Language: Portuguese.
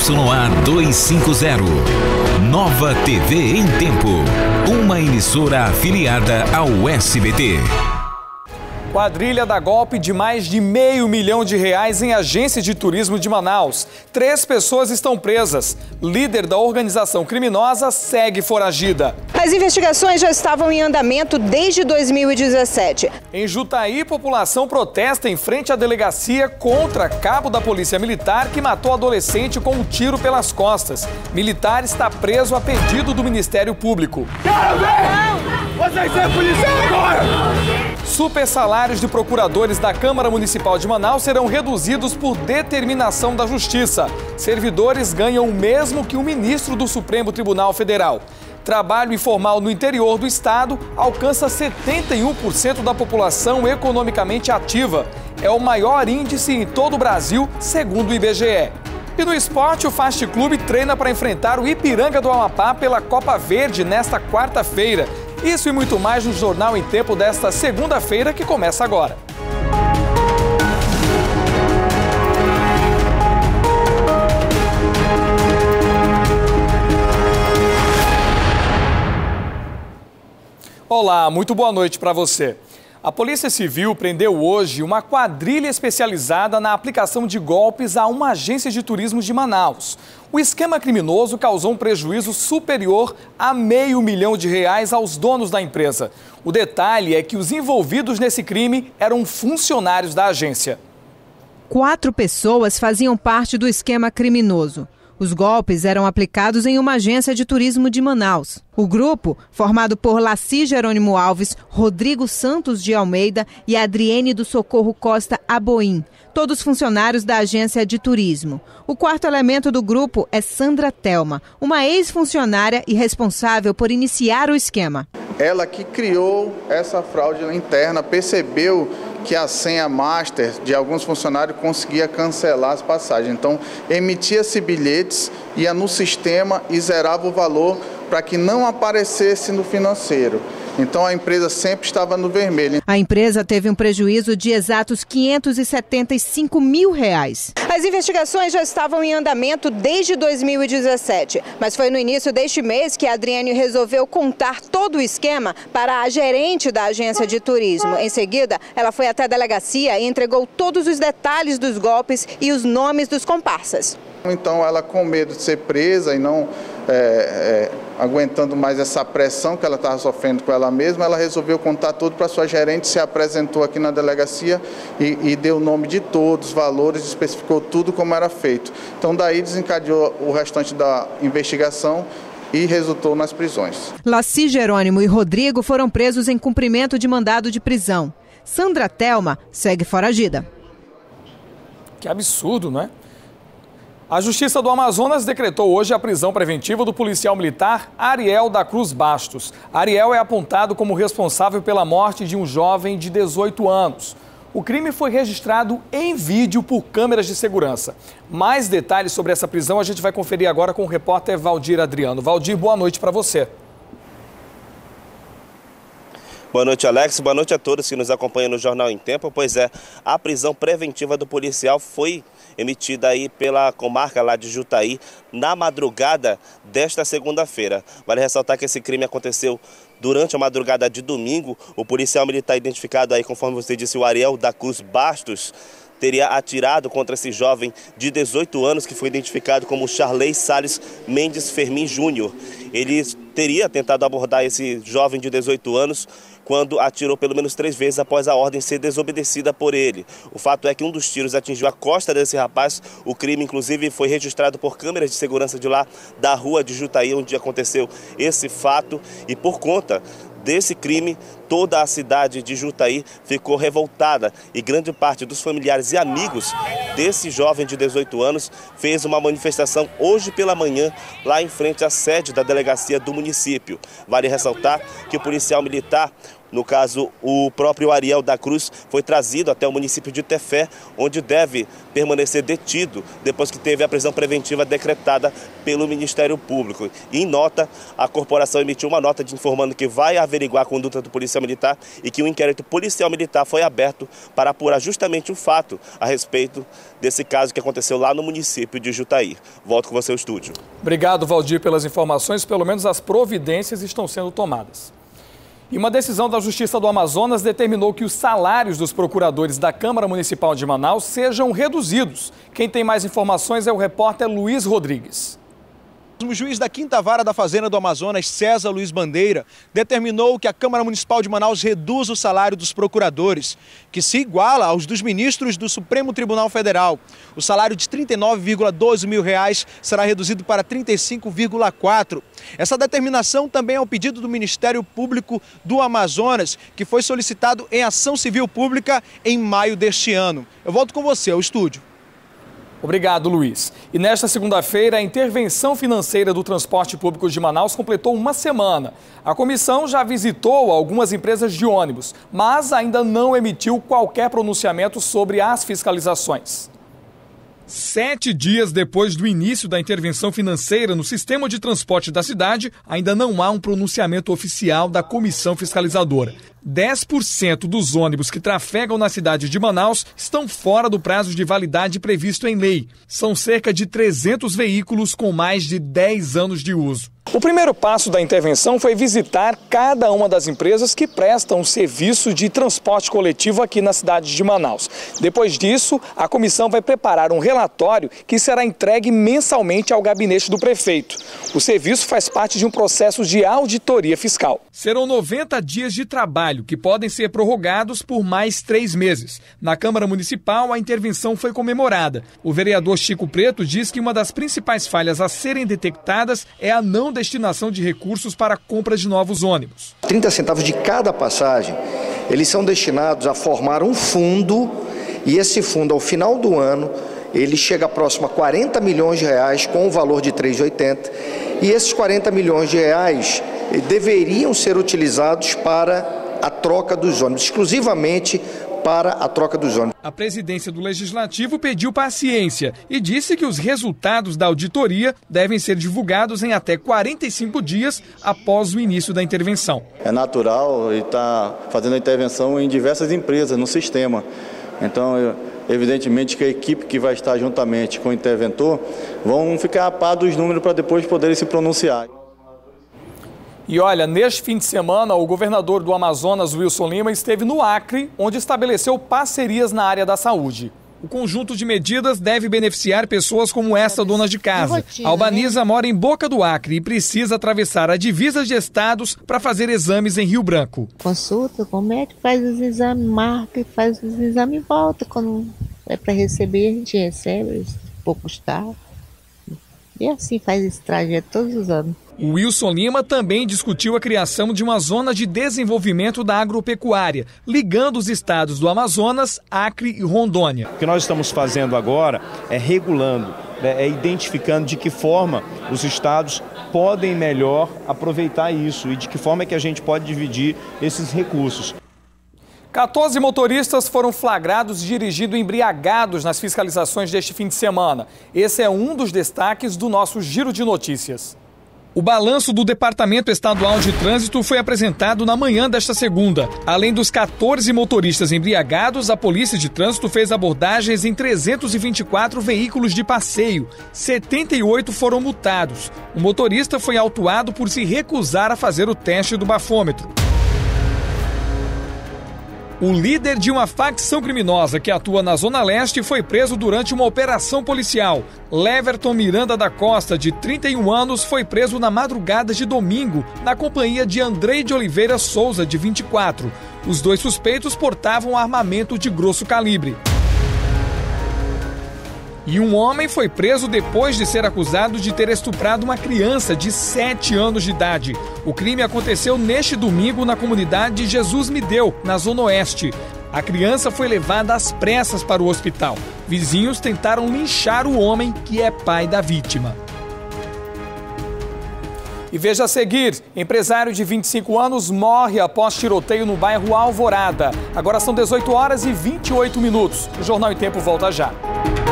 ZYA 250. Nova TV em Tempo. Uma emissora afiliada ao SBT. Quadrilha dá golpe de mais de R$500 mil em agência de turismo de Manaus. 3 pessoas estão presas. Líder da organização criminosa segue foragida. As investigações já estavam em andamento desde 2017. Em Jutaí, população protesta em frente à delegacia contra cabo da Polícia Militar que matou adolescente com um tiro pelas costas. Militar está preso a pedido do Ministério Público. Quero ver! Vocês são policiais agora! Super salários de procuradores da Câmara Municipal de Manaus serão reduzidos por determinação da Justiça. Servidores ganham o mesmo que o ministro do Supremo Tribunal Federal. Trabalho informal no interior do estado alcança 71% da população economicamente ativa. É o maior índice em todo o Brasil, segundo o IBGE. E no esporte, o Fast Clube treina para enfrentar o Ipiranga do Amapá pela Copa Verde nesta quarta-feira. Isso e muito mais no Jornal em Tempo desta segunda-feira, que começa agora. Olá, muito boa noite para você. A Polícia Civil prendeu hoje uma quadrilha especializada na aplicação de golpes a uma agência de turismo de Manaus. O esquema criminoso causou um prejuízo superior a R$500 mil aos donos da empresa. O detalhe é que os envolvidos nesse crime eram funcionários da agência. 4 pessoas faziam parte do esquema criminoso. Os golpes eram aplicados em uma agência de turismo de Manaus. O grupo, formado por Laci Jerônimo Alves, Rodrigo Santos de Almeida e Adriene do Socorro Costa Aboim, todos funcionários da agência de turismo. O quarto elemento do grupo é Sandra Thelma, uma ex-funcionária e responsável por iniciar o esquema. Ela que criou essa fraude interna, percebeu que a senha master de alguns funcionários conseguia cancelar as passagens. Então, emitia-se bilhetes, ia no sistema e zerava o valor para que não aparecesse no financeiro. Então, a empresa sempre estava no vermelho. A empresa teve um prejuízo de exatos R$575 mil. As investigações já estavam em andamento desde 2017, mas foi no início deste mês que a Adriene resolveu contar todo o esquema para a gerente da agência de turismo. Em seguida, ela foi até a delegacia e entregou todos os detalhes dos golpes e os nomes dos comparsas. Então, ela, com medo de ser presa e não aguentando mais essa pressão que ela estava sofrendo com ela mesma, ela resolveu contar tudo para sua gerente, se apresentou aqui na delegacia e deu o nome de todos, valores, especificou tudo como era feito. Então, daí desencadeou o restante da investigação e resultou nas prisões. Laci Jerônimo e Rodrigo foram presos em cumprimento de mandado de prisão. Sandra Thelma segue foragida. Que absurdo, não é? A Justiça do Amazonas decretou hoje a prisão preventiva do policial militar Ariel da Cruz Bastos. Ariel é apontado como responsável pela morte de um jovem de 18 anos. O crime foi registrado em vídeo por câmeras de segurança. Mais detalhes sobre essa prisão a gente vai conferir agora com o repórter Valdir Adriano. Valdir, boa noite para você. Boa noite, Alex. Boa noite a todos que nos acompanham no Jornal em Tempo. Pois é, a prisão preventiva do policial foi emitida aí pela comarca lá de Jutaí na madrugada desta segunda-feira. Vale ressaltar que esse crime aconteceu durante a madrugada de domingo. O policial militar identificado aí, conforme você disse, o Ariel da Cruz Bastos, teria atirado contra esse jovem de 18 anos que foi identificado como Charley Salles Mendes Fermin Júnior. Ele teria tentado abordar esse jovem de 18 anos quando atirou pelo menos 3 vezes após a ordem ser desobedecida por ele. O fato é que um dos tiros atingiu a costa desse rapaz. O crime, inclusive, foi registrado por câmeras de segurança de lá da rua de Jutaí, onde aconteceu esse fato. E por conta desse crime, toda a cidade de Jutaí ficou revoltada e grande parte dos familiares e amigos desse jovem de 18 anos fez uma manifestação hoje pela manhã lá em frente à sede da delegacia do município. Vale ressaltar que o policial militar No caso, o próprio Ariel da Cruz foi trazido até o município de Tefé, onde deve permanecer detido depois que teve a prisão preventiva decretada pelo Ministério Público. E em nota, a corporação emitiu uma nota informando que vai averiguar a conduta do policial militar e que o inquérito policial militar foi aberto para apurar justamente o fato a respeito desse caso que aconteceu lá no município de Jutaí. Volto com você ao estúdio. Obrigado, Valdir, pelas informações. Pelo menos as providências estão sendo tomadas. E uma decisão da Justiça do Amazonas determinou que os salários dos procuradores da Câmara Municipal de Manaus sejam reduzidos. Quem tem mais informações é o repórter Luiz Rodrigues. O juiz da 5ª Vara da Fazenda do Amazonas, César Luiz Bandeira, determinou que a Câmara Municipal de Manaus reduza o salário dos procuradores, que se iguala aos dos ministros do Supremo Tribunal Federal. O salário de R$ 39,12 mil será reduzido para R$ 35,4. Essa determinação também é um pedido do Ministério Público do Amazonas, que foi solicitado em ação civil pública em maio deste ano. Eu volto com você ao estúdio. Obrigado, Luiz. E nesta segunda-feira, a intervenção financeira do transporte público de Manaus completou uma semana. A comissão já visitou algumas empresas de ônibus, mas ainda não emitiu qualquer pronunciamento sobre as fiscalizações. 7 dias depois do início da intervenção financeira no sistema de transporte da cidade, ainda não há um pronunciamento oficial da comissão fiscalizadora. 10% dos ônibus que trafegam na cidade de Manaus estão fora do prazo de validade previsto em lei. São cerca de 300 veículos com mais de 10 anos de uso. O primeiro passo da intervenção foi visitar cada uma das empresas que prestam o serviço de transporte coletivo aqui na cidade de Manaus. Depois disso, a comissão vai preparar um relatório que será entregue mensalmente ao gabinete do prefeito. O serviço faz parte de um processo de auditoria fiscal. Serão 90 dias de trabalho que podem ser prorrogados por mais 3 meses. Na Câmara Municipal, a intervenção foi comemorada. O vereador Chico Preto diz que uma das principais falhas a serem detectadas é a não destinação de recursos para a compra de novos ônibus. 30 centavos de cada passagem, eles são destinados a formar um fundo, e esse fundo, ao final do ano, ele chega próximo a 40 milhões de reais com o valor de 3,80, e esses 40 milhões de reais deveriam ser utilizados para a troca dos ônibus, exclusivamente para a troca dos ônibus. A presidência do Legislativo pediu paciência e disse que os resultados da auditoria devem ser divulgados em até 45 dias após o início da intervenção. É natural e está fazendo a intervenção em diversas empresas no sistema. Então, evidentemente que a equipe que vai estar juntamente com o interventor vão ficar a par dos números para depois poderem se pronunciar. E olha, neste fim de semana, o governador do Amazonas, Wilson Lima, esteve no Acre, onde estabeleceu parcerias na área da saúde. O conjunto de medidas deve beneficiar pessoas como essa dona de casa. Albaniza mora em Boca do Acre e precisa atravessar a divisa de estados para fazer exames em Rio Branco. Consulta com o médico, faz os exames, marca e faz os exames e volta. Quando é para receber, a gente recebe, por custar. E assim faz esse trajeto todos os anos. O Wilson Lima também discutiu a criação de uma zona de desenvolvimento da agropecuária, ligando os estados do Amazonas, Acre e Rondônia. O que nós estamos fazendo agora é regulando, é identificando de que forma os estados podem melhor aproveitar isso e de que forma é que a gente pode dividir esses recursos. 14 motoristas foram flagrados dirigindo embriagados nas fiscalizações deste fim de semana. Esse é um dos destaques do nosso Giro de Notícias. O balanço do Departamento Estadual de Trânsito foi apresentado na manhã desta segunda. Além dos 14 motoristas embriagados, a Polícia de Trânsito fez abordagens em 324 veículos de passeio. 78 foram multados. O motorista foi autuado por se recusar a fazer o teste do bafômetro. O líder de uma facção criminosa que atua na Zona Leste foi preso durante uma operação policial. Leverton Miranda da Costa, de 31 anos, foi preso na madrugada de domingo, na companhia de Andrei de Oliveira Souza, de 24. Os 2 suspeitos portavam armamento de grosso calibre. E um homem foi preso depois de ser acusado de ter estuprado uma criança de 7 anos de idade. O crime aconteceu neste domingo na comunidade Jesus Me Deu, na Zona Oeste. A criança foi levada às pressas para o hospital. Vizinhos tentaram linchar o homem, que é pai da vítima. E veja a seguir, empresário de 25 anos morre após tiroteio no bairro Alvorada. Agora são 18 horas e 28 minutos. O Jornal em Tempo volta já.